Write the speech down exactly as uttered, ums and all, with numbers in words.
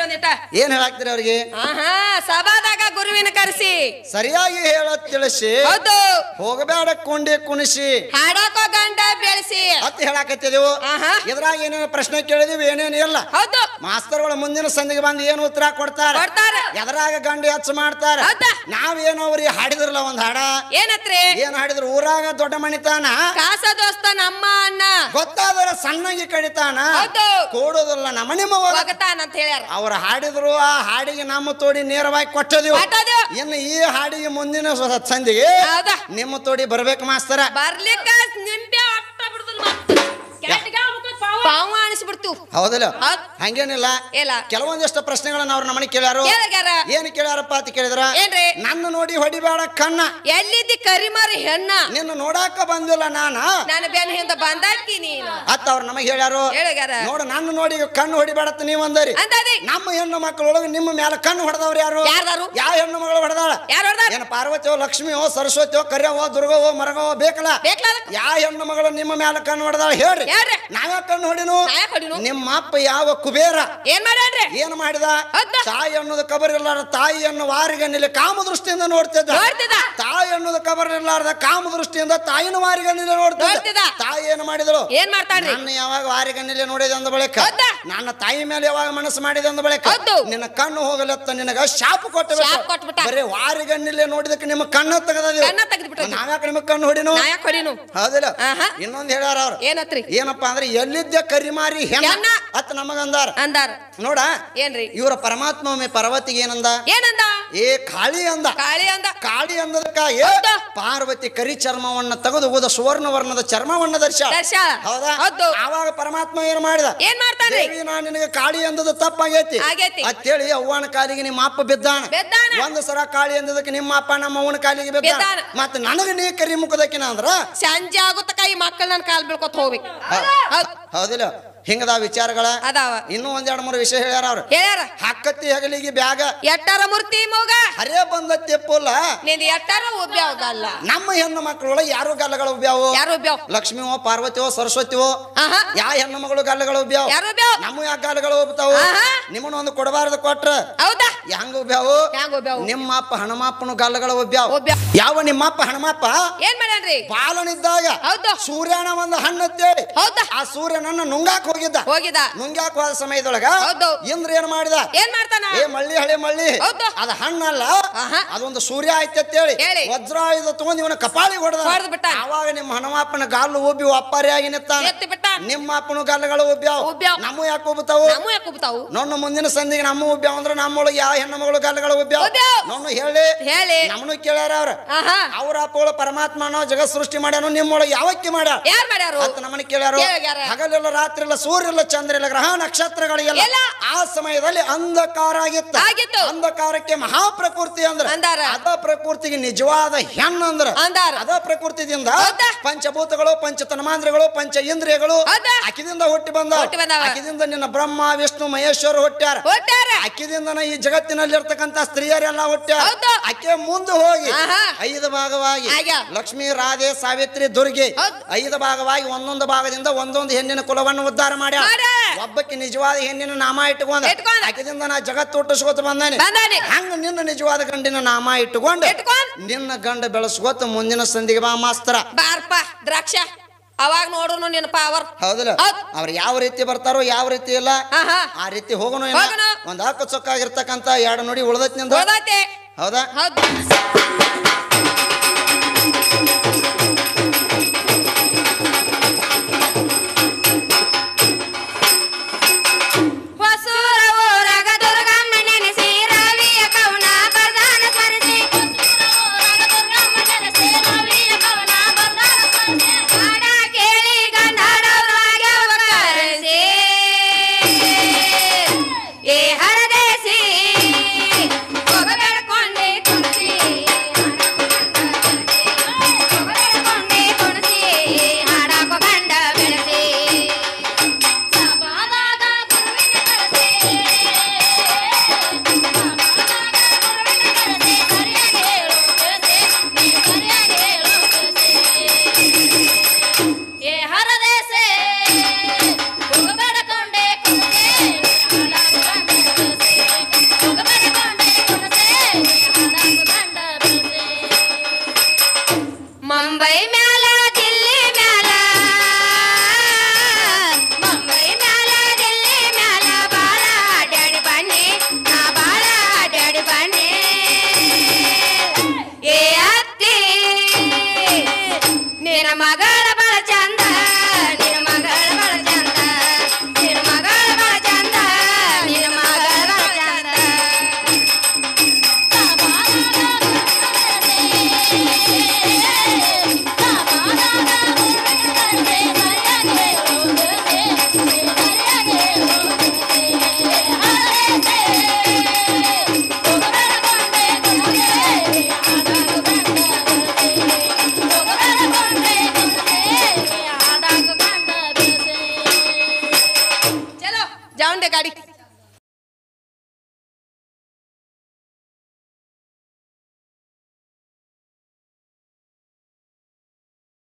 ಒಂದಿಟ ಏನ್ ಹೇಳಾಕ್ತೀರಿ ಅವ್ರಿಗೆ ಆಹಾ ಸಭಾದಾಗ ಗುರುವಿನ ಕರೆಸಿ ಸರಿಯಾಗಿ ಹೇಳ ತಿಳಿಸಿ ಹೌದು ಹೋಗಬೇಡ ಕೊಂಡೆ ಕುಣಿಸಿ ಹಾಡಾಕೋ ಗಂಡ ಬೆಳೆಸಿ ಅಂತ ಹೇಳಾಕತ್ತಿದೆವು ಆಹಾ ಇದ್ರಾಗ ಏನೇನು ಪ್ರಶ್ನೆ ಕೇಳಿದೀವಿ ಏನೇನು ಇಲ್ಲ ಹೌದು ಮಾಸ್ತರ್ಗಳು ಮುಂದಿನ ಸಂದಿಗೆ ಬಂದು ಏನು ಉತ್ತರ ಕೊಡ್ತಾರ ಕೊಡ್ತಾರ ಎದ್ರಾಗ ಗಂಡು ಹೆಚ್ಚು ಮಾಡ್ತಾರ ಹೌದಾ ನಾವೇನೋ ಅವ್ರಿಗೆ ಹಾಡಿದ್ರಲ್ಲ ಒಂದ್ ಹಾಡ ಏನತ್ರಿ ಏನ್ ಹಾಡಿದ್ರು ಊರಾಗ ದೊಡ್ಡ ಮಣಿತಾನ ಕಾಸ ದೋಸ್ತ ನಮ್ಮ ಅಣ್ಣ ಗೊತ್ತಾದ್ರ ಸಣ್ಣಗೆ ಕಡಿತಾನ ಹೌದು ಕೊಡೋದಿಲ್ಲ ನಮ್ಮ ನಿಮ್ಮ ಒಗತಾನ ಅಂತ ಹೇಳ್ಯಾರ ಅವ್ರ ಹಾಡಿದ್ರು ಆ ಹಾಡಿಗೆ ನಮ್ಮ ತೋಡಿ ನೇರವಾಗಿ ಕೊಟ್ಟದಿವು ಕೊಟ್ಟದು ಇನ್ನು ಈ ಹಾಡಿಗೆ ಮುಂದಿನ ಸ- ಸಂದಿಗೆ ಹೌದಾ ನಿಮ್ಮ ತೋಡಿ ಬರ್ಬೇಕು ಮಾಸ್ತರ ಬರ್ಲಿಕ್ಕ ನಿಂಬೆ ಅಟ್ಟ ಬಿಡುದಿಲ್ಲ ಪಾವ ಅನಿಸ್ಬಿಡ್ತು ಹೌದಲ್ಲ ಹೌದ್. ಹಂಗೇನಿಲ್ಲ ಇಲ್ಲ ಕೆಲವೊಂದಿಷ್ಟು ಪ್ರಶ್ನೆಗಳನ್ನ ಅವ್ರ ನಮ್ಮನೆ ಕೇಳ್ಯಾರು ಕೇಳ್ಯಾರ ಏನ್ ಕೇಳ್ಯಾರಪ್ಪ ಅಂತ ಕೇಳಿದ್ರ ಏನ್ರಿ ನನ್ನ ನೋಡಿ ಹೊಡಿಬೇಡ ಕಣ್ಣ ಎಲ್ಲಿದ್ದಿ ಕರಿಮಾರಿ ಹೆಣ್ಣ ನಿನ್ನ ನೋಡಾಕ ಬಂದಿಲ್ಲ ನಾನ ನಾನು ಬೆನ್ನ ಹಿಂದ ಬಂದಾಕಿ ನೀನು ಅತ್ತ ಅವ್ರ ನಮಗೆ ಹೇಳ್ಯಾರು ಹೇಳ್ಯಾರ ನೋಡ ನನ್ನ ನೋಡಿ ಕಣ್ಣು ಹೊಡಿಬೇಡತ್ತ ನೀವ್ ಅಂದರಿ ಅಂದದಿ ನಮ್ಮ ಹೆಣ್ಣು ಮಕ್ಕಳೊಳಗೆ ನಿಮ್ಮ ಮೇಲೆ ಕಣ್ಣು ಹೊಡೆದವ್ರು ಯಾರು ಯಾರ್ದಾರು ಯಾವ ಹೆಣ್ಣು ಮಗಳು ಹೊಡೆದಾಳ ಯಾರು ಹೊಡ್ದಾರ ಏನ ಪಾರ್ವತಿಯೋ ಲಕ್ಷ್ಮಿಯೋ ಸರಸ್ವತಿಯೋ ಕರ್ಯವೋ ದುರ್ಗವೋ ಮರಗವೋ ಬೇಕಲ್ಲ ಬೇಕಲ್ಲ ಯಾವ ಹೆಣ್ಣು ಮಗಳು ನಿಮ್ಮ ಮೇಲೆ ಕಣ್ಣು ಹೊಡೆದಾಳ ಹೇಳ್ರಿ ಹೇಳ್ರಿ ನಾವೇ ಕಣ್ಣು ಹೊಡಿನು ನಾಯಕ್ ಹೊಡಿನು ನಿಮ್ಮ ಅಪ್ಪ ಯಾವ ಕುಬೇರ ಏನ್ ಮಾಡ್ಯಾನ್ರಿ ಏನ್ ಮಾಡಿದ ಹೌದಾ? ತಾಯಿ ಅನ್ನೋದು ಕಬರ್ ಇರ್ಲಾರ ತಾಯಿ ಅನ್ನೋ ವಾರಿಗನ್ನಿಲ್ಲಿ ಕಾಮ ದೃಷ್ಟಿಯಿಂದ ನೋಡ್ತಿದ್ದ ನೋಡ್ತಿದ್ದ ತಾಯಿ ಅನ್ನೋದು ಕಬರ್ ಇರ್ಲಾರ್ದ ಕಾಮ ದೃಷ್ಟಿಯಿಂದ ತಾಯಿನ ವಾರಿಗನ್ನಿಲ್ಲಿ ನೋಡ್ತಿದ್ದ. ನೋಡ್ತಿದ್ದ ತಾಯಿ ಏನ್ ಮಾಡಿದಳು ಏನ್ ಮಾಡ್ತಾನ್ರಿ ನನ್ನ ಯಾವಾಗ ವಾರಿಗನ್ನಿಲ್ಲಿ ನೋಡಿದೆ ಅಂದ ಬಳಿಕ ಹೌದಾ? ನನ್ನ ತಾಯಿ ಮೇಲೆ ಯಾವಾಗ ಮನಸ್ಸು ಮಾಡಿದೆ ಅಂದ ಬಳಿಕ ಹೌದು. ನಿನ್ನ ಕಣ್ಣು ಹೋಗಲತ್ತ ನಿನಗ ಶಾಪ ಕೊಟ್ಟು ಶಾಪ್ ಕೊಟ್ಬಿಟ್ಟ ಬರೀ ವಾರಿಗನ್ನಿಲ್ಲಿ ನೋಡಿದಕ್ಕೆ ನಿಮ್ಮ ಕಣ್ಣ ತೆಗೆದಿಲ್ಲ ಕಣ್ಣ ತೆಗೆದ್ಬಿಟ್ಟ ನಾವ್ಯಾಕೆ ನಿಮಗೆ ಕಣ್ಣು ಹೊಡಿನು ನಾಯಕ್ ಹೊಡಿನು ಹೌದಿಲ್ಲ ಆಹಾ ಇನ್ನೊಂದ್ ಹೇಳ್ಯಾರ ಅವ್ರು ಏನತ್ರಿ ಏನಪ್ಪಾ ಅಂದ್ರೆ ಎಲ್ಲಿದ್ದೆ ಕರಿಮಾರಿ ಹೆಣ್ಣ ಹೆಣ್ಣ. ಅತ್ ನಮಗಂದಾರ ಅಂದಾರ ನೋಡ ಏನ್ರಿ ಇವರ ಪರಮಾತ್ಮ ಒಮ್ಮೆ ಪರ್ವತಿಗೆ ಏನಂದ ಏನಂದ ಏ ಕಾಳಿ ಅಂದ ಕಾಳಿ ಅಂದ ಕಾಳಿ ಅಂದದಕ್ಕ ಏ ಹೌದು. ಪಾರ್ವತಿ ಕರಿ ಚರ್ಮವನ್ನ ತೆಗೆದು ಹೋದ ಸುವರ್ಣ ವರ್ಣದ ಚರ್ಮವನ್ನ ದರ್ಶ ದರ್ಶ ಹೌದಾ ಹೌದು ಆವಾಗ ಪರಮಾತ್ಮ ಏನ್ ಮಾಡಿದ ಏನ್ ಮಾಡ್ತಾನ್ರಿ ದೇವಿ ನಾ ನಿನಗೆ ಕಾಳಿ ಅಂದದ ತಪ್ಪಾಗೈತಿ ಆಗೈತಿ ಅಂತೇಳಿ ಅವ್ವನ ಕಾಲಿಗೆ ನಿಮ್ಮ ಅಪ್ಪ ಬಿದ್ದಾನ ಬೆದ್ದಾನ ಒಂದು ಸರ ಕಾಳಿ ಅಂದದಕ್ಕೆ ನಿಮ್ಮ ಅಪ್ಪ ನಮ್ಮ ಅವ್ವನ ಕಾಲಿಗೆ ಬಿದ್ದಾನ ಬಿದ್ದಾನ. ಮತ್ತ ನನಗ ನೀ ಕರಿ ಮುಖದಕ್ಕಿನ ಅಂದ್ರ ಸಂಜೆ ಆಗುತ್ತಕ ಈ ಮಕ್ಕಳು ನನ್ನ ಕಾಲ್ ಬೀಳ್ಕೊತ ಹೋಗ್ಬೇಕು ಹೌದ್. ಹೌದಿಲ್ಲ ಹಿಂಗದ ವಿಚಾರಗಳ ಅದಾವ ಇನ್ನೂ ಒಂದ್ ಎರಡು ಮೂರು ವಿಷಯ ಹೇಳ್ಯಾರ ಅವ್ರು ಹೇಳ್ಯಾರ ಹಕ್ಕತ್ತಿ ಹಗಲಿಗೆ ಬ್ಯಾಗ ಎಟ್ಟಾರ ಮೂರ್ತಿ ಮೋಗ ಹರೇ ಬಂದತ್ತೆ ಪುಲ್ಲ ನಿಂದ ಎಟ್ಟಾರ ಉಬ್ಬ್ಯಾವಲ್ಲ ನಮ್ಮ ಹೆಣ್ಣು ಮಕ್ಕಳೊಳಗೆ ಯಾರು ಗಲ್ಲಗಳು ಉಬ್ಯಾವು ಯಾರು ಉಬ್ಬ್ಯಾವ ಲಕ್ಷ್ಮಿಯೋ ಪಾರ್ವತಿಯೋ ಸರಸ್ವತಿಯೋ ಆಹಾ ಯಾ ಹೆಣ್ಣು ಮಗಳು ಗಲ್ಲಗಳು ಉಬ್ಯಾವು ಯಾರು ಉಬ್ಬ್ಯಾವ ನಮ್ಮ ಯಾಕೆ ಗಲ್ಲಗಳು ಉಬ್ತಾವು ಆಹಾ ನಿಮ್ಮನ್ನ ಒಂದು ಕೊಡಬಾರದು ಕೊಟ್ರ ಹೌದಾ ಹೆಂಗ ಉಬ್ಯಾವು ಹ್ಯಾಂಗ ಉಬ್ಬ್ಯಾವ ನಿಮ್ಮ ಅಪ್ಪ ಹನುಮಪ್ಪನು ಗಲ್ಲಗಳು ಉಬ್ಯಾವು ಉಬ್ಬ್ಯಾವ ಯಾವ ನಿಮ್ಮಪ್ಪ ಹನುಮಪ್ಪ ಏನ್ ಮಾಡ್ಯಾನ್ರಿ ಬಾಲನಿದ್ದಾಗ ಹೌದು ಸೂರ್ಯನ ಒಂದು ಹಣ್ಣತ್ತೇಳಿ ಹೌದಾ ಆ ಸೂರ್ಯನನ್ನ ನುಂಗಾಕ್ ಹೋಗಿದ್ದ ಹೋಗಿದ ನುಂಗಾಕ್ ಹೋದ ಸಮಯದೊಳಗ ಹೌದು ಇಂದ್ರ ಏನ್ ಮಾಡಿದ ಏನ್ ಮಾಡ್ತಾನ ಏ ಮಳ್ಳಿ ಹಳೆ ಮಳ್ಳಿ ಹೌದು ಅದ ಹಣ್ಣಲ್ಲ ಆಹಾ ಅದೊಂದು ಸೂರ್ಯ ಆಯ್ತೇಳಿ ಹೇಳಿ ವಜ್ರಾಯುಧ ತಗೊಂಡ್ ಇವನ ಕಪಾಳಿಗೆ ಹೊಡೆದ ಹೊಡೆದು ಬಿಟ್ಟ ಆವಾಗ ನಿಮ್ಮ ಹನುಮಪ್ಪನ ಗಾಲು ಉಬ್ಬಿ ಒಪ್ಪಾರಿಯಾಗಿ ನಿಂತಾನ ಎತ್ತಿ ಬಿಟ್ಟ ನಿಮ್ಮ ಅಪ್ಪನ ಗಲ್ಲಗಳು ಉಬ್ಬ್ಯಾವ ಉಬ್ಬ್ಯಾವ ನಮ್ಮ ಯಾಕೆ ಉಬ್ಬತಾವು ನಮ್ಮ ಯಾಕೆ ಉಬ್ತಾವು ನೋಡ್ನ ಮುಂದಿನ ಸಂದಿಗೆ ನಮ್ಮ ಉಬ್ಬ್ಯಾವ ಅಂದ್ರೆ ನಮ್ಮೊಳಗೆ ಯಾವ ಹೆಣ್ಣು ಮಗಳು ಗಲ್ಲಗಳು ಉಬ್ಬ್ಯಾವ ಉಬ್ಬ್ಯಾವ ನೋಡ್ನು ಹೇಳಿ ಹೇಳಿ ನಮ್ಮನು ಕೇಳ್ಯಾರ ಅವ್ರ ಆಹಾ ಅವ್ರ ಅಪ್ಪಗಳು ಪರಮಾತ್ಮನೋ ಜಗತ್ ಸೃಷ್ಟಿ ಮಾಡ್ಯಾನು ನಿಮ್ಮೊಳಗೆ ಯಾವಕ್ಕೆ ಮಾಡ್ಯಾರ ಯಾರ್ ಮಾಡ್ಯಾರು ಅಂತ ನಮ್ಮನ್ನ ಕೇಳ್ಯಾರು ಕೇಳ್ಯಾರ. ಹಗಲಿಲ್ಲ ರಾತ್ರಿ ಇಲ್ಲ ಸೂರ್ಯ ಇಲ್ಲ ಚಂದ್ರ ಇಲ್ಲ ಗ್ರಹ ನಕ್ಷತ್ರಗಳಿಗೆಲ್ಲ ಎಲ್ಲ. ಆ ಸಮಯದಲ್ಲಿ ಅಂಧಕಾರ ಆಗಿತ್ತು ಆಗಿತ್ತು ಅಂಧಕಾರಕ್ಕೆ ಮಹಾಪ್ರಕೃತಿ ಅಂದ್ರ ಅಂದಾರ ಅದ ಪ್ರಕೃತಿಗೆ ನಿಜವಾದ ಹೆಣ್ಣು ಅಂದ್ರ ಅಂದಾರ ಅದ ಪ್ರಕೃತಿದಿಂದ ಹೌದಾ? ಪಂಚಭೂತಗಳು ಪಂಚ ತನ್ಮಾಂದ್ರಗಳು ಪಂಚ ಇಂದ್ರಿಯಗಳು ಹೌದಾ? ಅಕ್ಕಿದಿಂದ ಹುಟ್ಟಿ ಬಂದ ಹುಟ್ಟಿ ಬಂದಾವ. ಅಕ್ಕಿದಿಂದ ನಿನ್ನ ಬ್ರಹ್ಮ ವಿಷ್ಣು ಮಹೇಶ್ವರ ಹುಟ್ಟ್ಯಾರ ಹೊಟ್ಟಾರ ಅಕ್ಕಿದಿಂದ ಈ ಜಗತ್ತಿನಲ್ಲಿರ್ತಕ್ಕಂಥ ಸ್ತ್ರೀಯರೆಲ್ಲ ಹುಟ್ಟ್ಯಾರ ಹೌದು. ಅಕ್ಕೆ ಮುಂದೆ ಹೋಗಿ ಆಹಾ. ಐದು ಭಾಗವಾಗಿ ಆಗ್ಯಾವ. ಲಕ್ಷ್ಮೀ ರಾಧೆ ಸಾವಿತ್ರಿ ದುರ್ಗೆ ಹೌದು. ಐದು ಭಾಗವಾಗಿ ಒಂದೊಂದು ಭಾಗದಿಂದ ಒಂದೊಂದು ಹೆಣ್ಣಿನ ಕುಲವನ್ನು ಉದ್ಧಾರ ಮಾಡ್ಯಾಳ ಮಾಡ್ಯಾಳ. ಒಬ್ಬಕ್ಕೆ ನಿಜವಾದ ಹೆಣ್ಣಿನ ನಾಮ ಇಟ್ಟುಕೊಂಡ ಇಟ್ಕೊಂಡ. ಆಕೆದಿಂದ ನಾ ಜಗತ್ತು ಹುಟ್ಟಿಸ್ಕೋತ ಬಂದಾನೆ ಬಂದಾನೆ ಹಂಗ ನಿನ್ನ ನಿಜವಾದ ಗಂಡಿನ ನಾಮ ಇಟ್ಟುಕೊಂಡು ಇಟ್ಕೊಂಡ್ ನಿನ್ನ ಗಂಡ ಬೆಳೆಸ್ಕೋತ ಮುಂದಿನ ಸಂದಿಗೆ ಬಾ ಮಾಸ್ತರ ಬಾರ್ಪ ದ್ರಾಕ್ಷ ಅವಾಗ ನೋಡುನು ನಿನ್ನ ಪಾವರ್ ಹೌದಲ್ಲ ಹೌದ್. ಅವ್ರು ಯಾವ ರೀತಿ ಬರ್ತಾರೋ ಯಾವ ರೀತಿ ಇಲ್ಲ ಆಹಾ ಆ ರೀತಿ ಹೋಗೋಣ ಹೋಗೋಣ. ಒಂದ್ ಹಕ್ಕ ಚೊಕ್ಕಾಗಿರ್ತಕ್ಕಂತ ಎರಡು ನುಡಿ ಉಳ್ದೈತಿ ನಿಂದ ಹೋದತೆ ಹೌದಾ ಹೌದು ಹೊಸೂರ ಊರಾಗ ದುರ್ಗಮ್ಮ ನೆನೆಸಿ ರವಿಯ ಕವನ ಬರ್ದಾನ ಸ್ಮರಿಸಿ ಹಾಡ ಕೇಳಿ ಗಂಡಾಡವ್ರಾಗ್ಯವ ಕರೆಸಿ ಏ ಹರದೇಸಿ ಹೋಗ ಬೆಳ್ಕೊಂಡೆ ಕುಣಿಸಿ ಜಾವಂಡೆ ಗಾಡಿ